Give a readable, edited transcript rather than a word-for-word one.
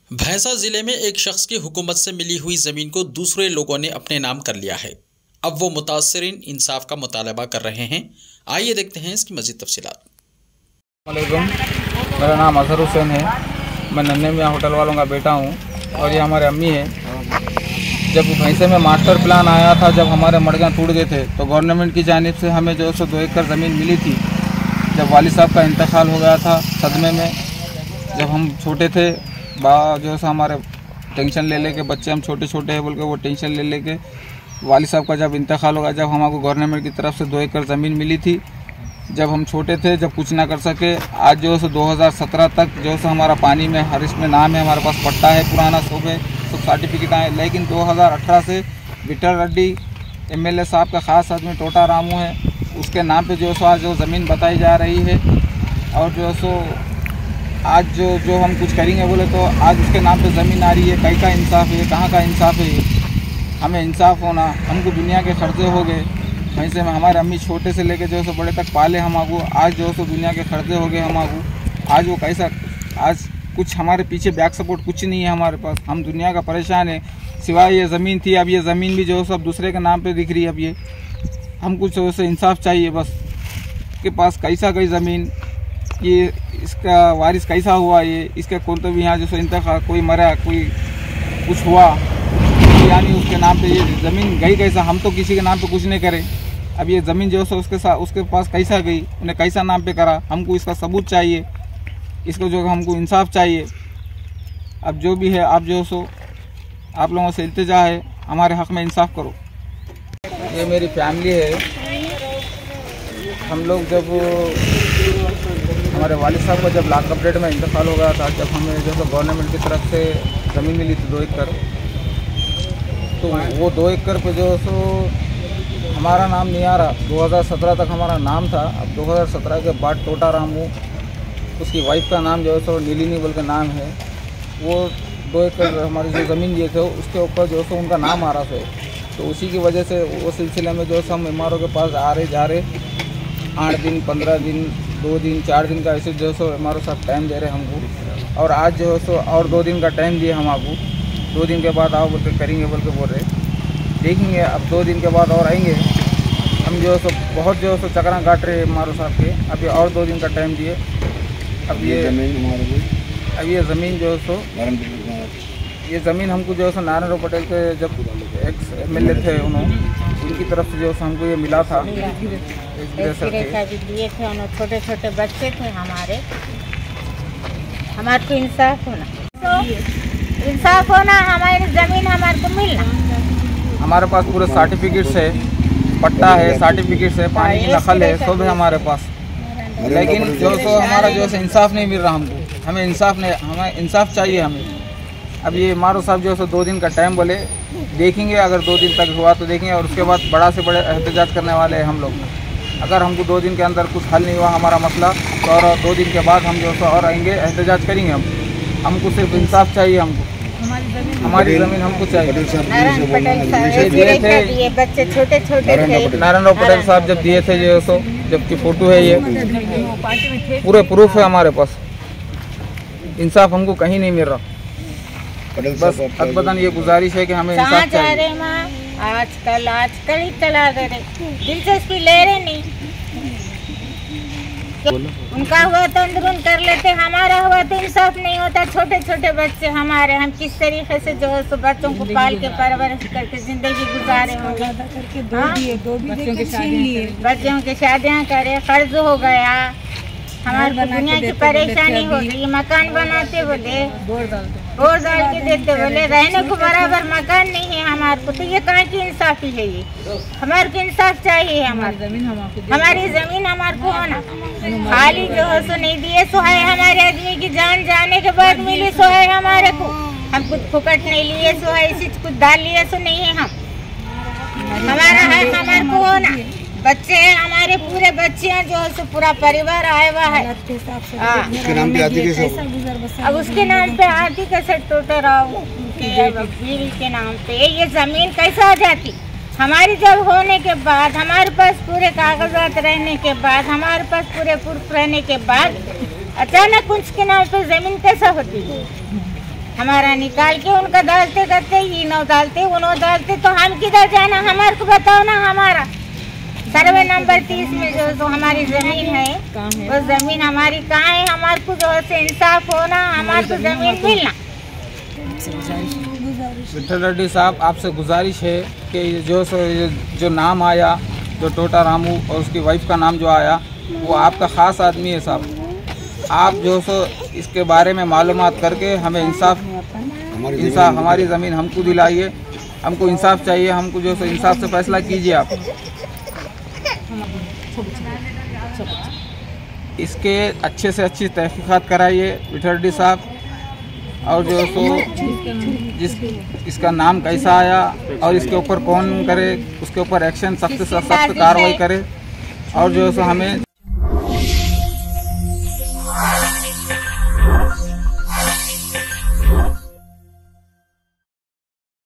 भैंसा जिले में एक शख्स की हुकूमत से मिली हुई जमीन को दूसरे लोगों ने अपने नाम कर लिया है। अब वो मुतासरीन इंसाफ का मुतालबा कर रहे हैं। आइए देखते हैं इसकी मज़ीद तफसीलात। मेरा नाम अजहर हुसैन है। मैं नन्हे मियाँ होटल वालों का बेटा हूँ और ये हमारे अम्मी है। जब भैंसे में मास्टर प्लान आया था, जब हमारे मड़गा टूट गए थे, तो गवर्नमेंट की जानिब से हमें जो 2 एकड़ ज़मीन मिली थी। जब वालिद साहब का इंतकाल हो गया था सदमे में, जब हम छोटे थे, जो है हमारे टेंशन ले लेके, बच्चे हम छोटे छोटे हैं बोल के वो टेंशन ले लेके वालिद साहब का जब इंतकाल होगा, जब हमको गवर्नमेंट की तरफ से 2 एकड़ ज़मीन मिली थी। जब हम छोटे थे, जब कुछ ना कर सके, आज जो है 2017 तक जो है हमारा पानी में हर इसमें नाम है, हमारे पास पट्टा है, पुराना सब है, सब सर्टिफिकेट आए। लेकिन 2018 से विठल रेड्डी MLA साहब का ख़ास आदमी टोटा रामू है, उसके नाम पे जो आज जो ज़मीन बताई जा रही है। और जो सो आज जो हम कुछ करेंगे बोले तो आज उसके नाम पे ज़मीन आ रही है। कहीं का इंसाफ है, कहाँ का इंसाफ है? हमें इंसाफ होना। हमको दुनिया के खर्चे हो गए भैंसे में, हमारे अम्मी छोटे से लेके जो बड़े तक पाले हम आगू, आज जो दुनिया के खर्चे हो गए हम आगू। आज वो कैसा, आज कुछ हमारे पीछे बैक सपोर्ट कुछ नहीं है हमारे पास। हम दुनिया का परेशान है। सिवाय ये ज़मीन थी, अब ये ज़मीन भी जो सब दूसरे के नाम पे दिख रही है। अब ये हम कुछ इंसाफ चाहिए बस। के पास कैसा गई ज़मीन, ये इसका वारिस कैसा हुआ, ये इसका कौन तो भी यहाँ जो इंतकाल, कोई मरा, कोई कुछ हुआ, यानी उसके नाम पे ये ज़मीन गई कैसा? हम तो किसी के नाम पे कुछ नहीं करे। अब ये ज़मीन जो है उसके साथ उसके पास कैसा गई, उन्हें कैसा नाम पे करा? हमको इसका सबूत चाहिए, इसको जो हमको इंसाफ चाहिए। अब जो भी है, आप जो सो आप लोगों से इल्तिजा है, हमारे हक़ में इंसाफ करो। ये मेरी फैमिली है। हम लोग जब हमारे वालिद साहब का जब लॉकअप डेट में इंतकाल हो गया था, जब हमें जो गवर्नमेंट की तरफ से ज़मीन मिली थी 2 एकड़, तो वो 2 एकड़ पे जो हमारा नाम नहीं आ रहा। 2017 तक हमारा नाम था। अब 2017 के बाद टोटा रामू, उसकी वाइफ का नाम जो है नीलिनी बोल के नाम है, वो 2 एकड़ हमारी जो ज़मीन दिए थे उसके ऊपर जो उनका नाम आ रहा था। तो उसी की वजह से वो सिलसिले में जो हम MRO के पास आ रहे जा रहे, 8 दिन 15 दिन 2 दिन 4 दिन का ऐसे जो MRO साहब टाइम दे रहे हमको। और आज जो है और 2 दिन का टाइम दिए हम आपको। 2 दिन के बाद आओ बोल के करेंगे बोल के बोल रहे। देखेंगे अब 2 दिन के बाद और आएंगे हम। जो है बहुत जो है चक्रा काट रहे MRO साहब के। अभी और 2 दिन का टाइम दिए। अब ये ज़मीन जो है ये ज़मीन हमको जो है नारायण पटेल के जब MLA थे, उनकी तरफ से जो हमको ये मिला था। दिए थे, छोटे छोटे बच्चे थे हमारे को इंसाफ होना, तो इंसाफ होना, हमारी ज़मीन हमारे को मिलना। हमारे पास पूरे सर्टिफिकेट्स है, पट्टा है, सर्टिफिकेट्स है, पानी की नकल है, सब है हमारे पास। लेकिन जो हमारा जो इंसाफ नहीं मिल रहा हमको। हमें इंसाफ नहीं, हमें इंसाफ चाहिए हमें। अब ये MRO साहब जो 2 दिन का टाइम बोले, देखेंगे अगर 2 दिन तक हुआ तो देखेंगे, और उसके बाद बड़ा से बड़े एहतजाज करने वाले हैं हम लोग। अगर हमको 2 दिन के अंदर कुछ हल नहीं हुआ हमारा मसला, तो और 2 दिन के बाद हम जो और आएंगे, एहतजाज करेंगे। हमको सिर्फ इंसाफ चाहिए। हमको हमारी ज़मीन हमको चाहिए। नारायण पटेल साहब दिए थे, बच्चे छोटे छोटे थे। नारायण पटेल साहब जब दिए थे जो जबकि फ़ोटो है, ये पूरे प्रूफ है हमारे पास। इंसाफ हमको कहीं नहीं मिल रहा। बस अदबदन ये गुजारिश है कि हमें इंसाफ चाहिए। आजकल ही चला दे रहे, दिलचस्पी ले रहे नहीं। उनका हुआ तो अंदरून कर लेते, हमारा हुआ तो इंसाफ नहीं होता। छोटे छोटे बच्चे हमारे, हम किस तरीके से जो है बच्चों को पाल के परवरिश करके ज़िंदगी गुजारे होंगे। बच्चों की शादियाँ करे, कर्ज हो गया, हमारे दुनिया की परेशानी हो गई। मकान बनाते बोले, बोर डाल के देते बोले, रहने को बराबर मकान नहीं है हमारे को। तो ये कहाँ की इंसाफी है? ये हमारे को इंसाफ चाहिए। हमारी ज़मीन हमारे को होना। खाली जो है सो नहीं दिए, सो है हमारे आदमी की जान जाने के बाद मिली, सो है हमारे को। हम कुछ फुकट नहीं लिए, सो है इसी कुछ डाल लिए, सो नहीं है। हम हमारा है, हमारे को होना। बच्चे हैं हमारे, पूरे बच्चे हैं जो है पूरा परिवार आया हुआ है। उसके नाम पे आती कैसे? अब उसके नाम पे आती कैसे? टोटा राव के नाम पे ये ज़मीन कैसे आ जाती? हमारी जब होने के बाद, हमारे पास पूरे कागजात रहने के बाद, हमारे पास पूरे प्रूफ रहने के बाद, अचानक उसके नाम पे ज़मीन कैसा होती है? हमारा निकाल के उनका डालते करते, ये नौ डालते उन्हों डालते, तो हम किधर जाना? हमारे को बताओ ना। हमारा सर्वे नंबर 30 में जो हमारी जमीन है, वो जमीन हमारी कहाँ है? हमारे को जो है इंसाफ होना, हमारे को जमीन मिलना। विठल रेड्डी साहब, आपसे गुजारिश है कि जो नाम आया, जो टोटा रामू और उसकी वाइफ का नाम जो आया, वो आपका ख़ास आदमी है साहब। आप जो सो इसके बारे में मालूमात करके हमें इंसाफ हमारी ज़मीन हमको दिलाइए। हमको इंसाफ चाहिए, हमको जो सो इंसाफ से फैसला कीजिए आप। इसके अच्छे से अच्छी तहकीकात कराइए विठल रेड्डी साहब, और जो सो इसका नाम कैसा आया और इसके ऊपर कौन करे, उसके ऊपर एक्शन सख्त से सख्त कार्रवाई करे, और जो सो हमें